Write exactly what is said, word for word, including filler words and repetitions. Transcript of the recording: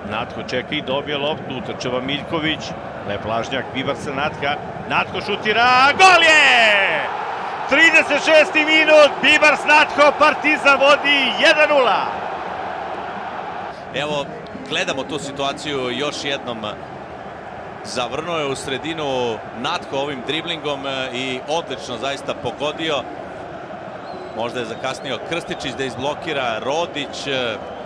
Natko čeka i dobije loptu, utrčava Miljković, lep lažnjak, Bibarsa Natka, Natko šutira, gol je! trideset šesti minut, Bibars Natko, Partizan vodi jedan nula. Evo, gledamo tu situaciju još jednom. Zavrnuo je u sredinu Natko ovim driblingom i odlično zaista pogodio. Možda je zakasnio Krstičić da izblokira, Rodić